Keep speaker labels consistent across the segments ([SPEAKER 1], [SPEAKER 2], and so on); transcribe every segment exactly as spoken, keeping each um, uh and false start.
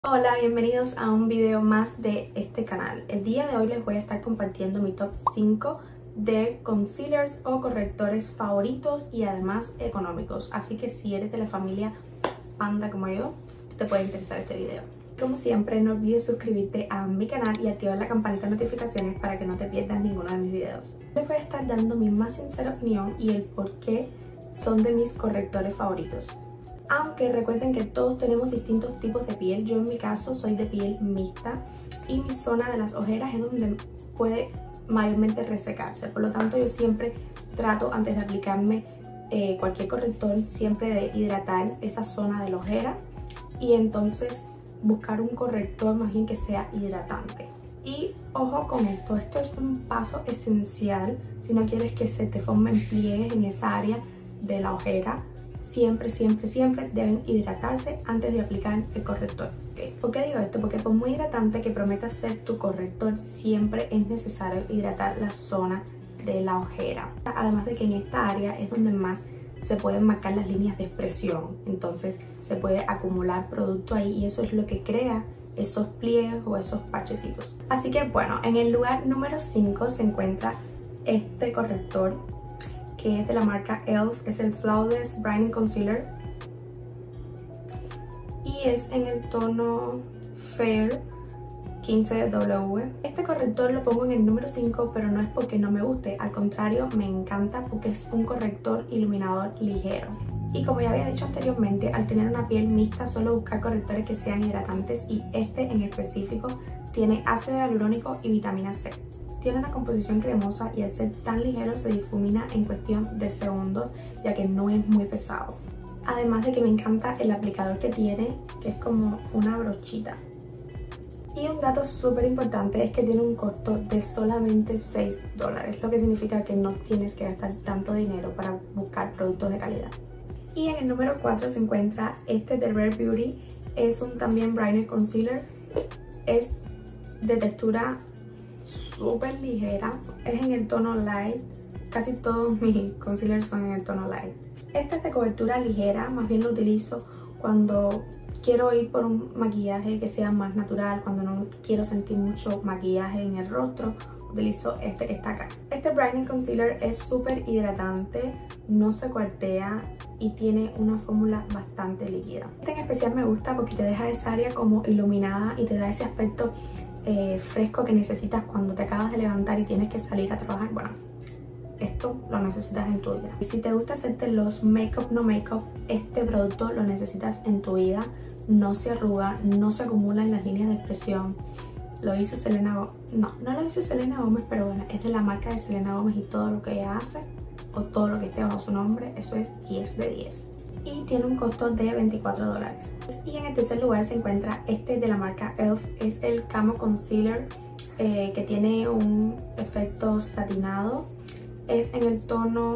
[SPEAKER 1] Hola, bienvenidos a un video más de este canal. El día de hoy les voy a estar compartiendo mi top cinco de concealers o correctores favoritos y además económicos. Así que si eres de la familia panda como yo, te puede interesar este video. Como siempre, no olvides suscribirte a mi canal y activar la campanita de notificaciones para que no te pierdas ninguno de mis videos. Les voy a estar dando mi más sincera opinión y el por qué son de mis correctores favoritos. Aunque recuerden que todos tenemos distintos tipos de piel, yo en mi caso soy de piel mixta y mi zona de las ojeras es donde puede mayormente resecarse. Por lo tanto, yo siempre trato, antes de aplicarme eh, cualquier corrector, siempre de hidratar esa zona de la ojera y entonces buscar un corrector más bien que sea hidratante. Y ojo con esto, esto es un paso esencial si no quieres que se te formen pliegues en esa área de la ojera. Siempre, siempre, siempre deben hidratarse antes de aplicar el corrector. ¿Okay? ¿Por qué digo esto? Porque por muy hidratante que prometas ser tu corrector, siempre es necesario hidratar la zona de la ojera. Además de que en esta área es donde más se pueden marcar las líneas de expresión. Entonces se puede acumular producto ahí y eso es lo que crea esos pliegues o esos parchecitos. Así que bueno, en el lugar número cinco se encuentra este corrector, que es de la marca e l f, es el Flawless Brightening Concealer y es en el tono Fair quince W. Este corrector lo pongo en el número cinco, pero no es porque no me guste, al contrario, me encanta porque es un corrector iluminador ligero. Y como ya había dicho anteriormente, al tener una piel mixta suelo buscar correctores que sean hidratantes y este en específico tiene ácido hialurónico y vitamina C. Tiene una composición cremosa y al ser tan ligero se difumina en cuestión de segundos, ya que no es muy pesado. Además de que me encanta el aplicador que tiene, que es como una brochita. Y un dato súper importante es que tiene un costo de solamente seis dólares, lo que significa que no tienes que gastar tanto dinero para buscar productos de calidad. Y en el número cuatro se encuentra este de Rare Beauty, es un también Brightening Concealer, es de textura súper ligera, es en el tono light, casi todos mis concealers son en el tono light. Este es de cobertura ligera, más bien lo utilizo cuando quiero ir por un maquillaje que sea más natural, cuando no quiero sentir mucho maquillaje en el rostro, utilizo este que está acá. Este Brightening Concealer es súper hidratante, no se cuartea y tiene una fórmula bastante líquida. Este en especial me gusta porque te deja esa área como iluminada y te da ese aspecto Eh, fresco que necesitas cuando te acabas de levantar y tienes que salir a trabajar. Bueno, esto lo necesitas en tu vida. Y si te gusta hacerte los make-up no make-up, este producto lo necesitas en tu vida. No se arruga, no se acumula en las líneas de expresión. Lo hizo Selena Gómez. No, no lo hizo Selena Gómez, pero bueno, es de la marca de Selena Gómez y todo lo que ella hace o todo lo que esté bajo su nombre, eso es diez de diez. Y tiene un costo de veinticuatro dólares. Y en el tercer lugar se encuentra este de la marca e l f, es el Camo Concealer eh, que tiene un efecto satinado, es en el tono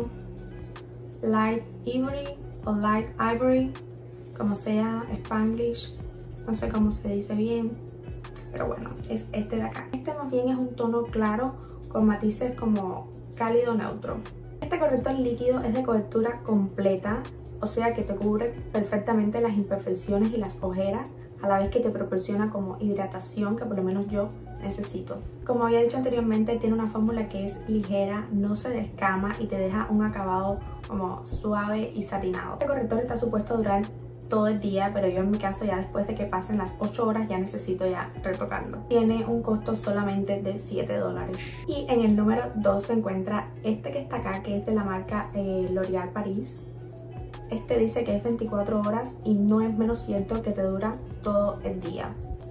[SPEAKER 1] Light Ivory o Light Ivory, como sea Spanglish, no sé cómo se dice bien, pero bueno, es este de acá. Este más bien es un tono claro con matices como cálido neutro. Este corrector líquido es de cobertura completa, o sea que te cubre perfectamente las imperfecciones y las ojeras, a la vez que te proporciona como hidratación que por lo menos yo necesito. Como había dicho anteriormente, tiene una fórmula que es ligera, no se descama y te deja un acabado como suave y satinado. Este corrector está supuesto a durar todo el día, pero yo en mi caso ya después de que pasen las ocho horas ya necesito ya retocarlo. Tiene un costo solamente de siete dólares. Y en el número dos se encuentra este que está acá, que es de la marca eh, L'Oréal Paris. Este dice que es veinticuatro horas y no es menos cierto que te dura todo el día.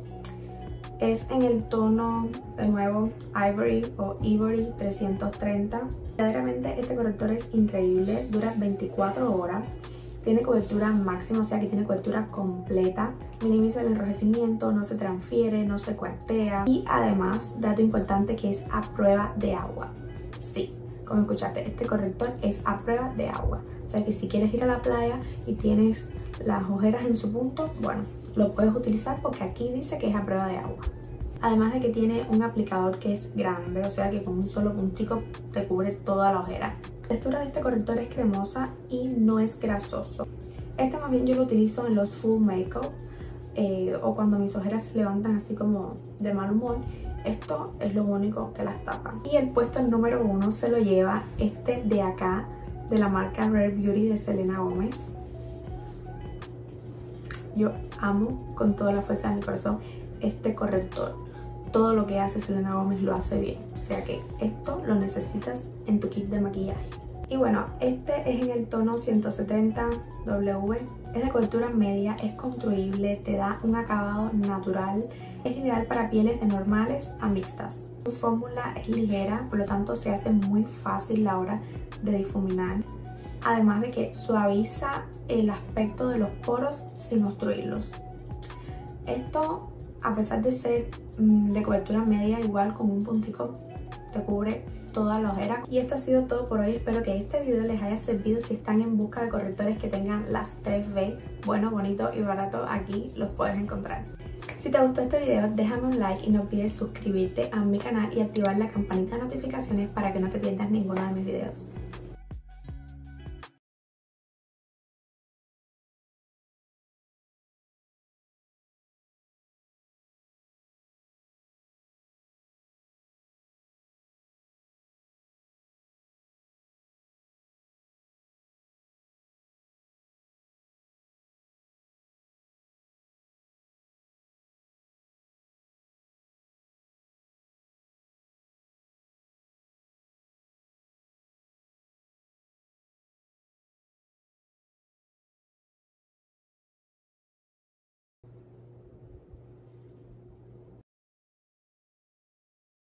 [SPEAKER 1] Es en el tono, de nuevo, Ivory o Ivory trescientos treinta. Verdaderamente este corrector es increíble, dura veinticuatro horas. Tiene cobertura máxima, o sea que tiene cobertura completa. Minimiza el enrojecimiento, no se transfiere, no se cuartea. Y además, dato importante que es a prueba de agua. Sí, como escuchaste, este corrector es a prueba de agua. O sea que si quieres ir a la playa y tienes las ojeras en su punto, bueno, lo puedes utilizar porque aquí dice que es a prueba de agua. Además de que tiene un aplicador que es grande, o sea que con un solo puntico te cubre toda la ojera. La textura de este corrector es cremosa y no es grasoso. Este más bien yo lo utilizo en los full makeup eh, o cuando mis ojeras se levantan así como de mal humor, esto es lo único que las tapa. Y el puesto número uno se lo lleva este de acá, de la marca Rare Beauty de Selena Gomez. Yo amo con toda la fuerza de mi corazón este corrector. Todo lo que hace Selena Gomez lo hace bien, o sea que esto lo necesitas en tu kit de maquillaje. Y bueno, este es en el tono ciento setenta W, es de cobertura media, es construible, te da un acabado natural, es ideal para pieles de normales a mixtas. Su fórmula es ligera, por lo tanto se hace muy fácil la hora de difuminar, además de que suaviza el aspecto de los poros sin obstruirlos. Esto, a pesar de ser mmm, de cobertura media, igual con un puntico te cubre toda la ojera. Y esto ha sido todo por hoy. Espero que este video les haya servido. Si están en busca de correctores que tengan las tres B, bueno, bonito y barato, aquí los puedes encontrar. Si te gustó este video, déjame un like y no olvides suscribirte a mi canal y activar la campanita de notificaciones para que no te pierdas ninguno de mis videos.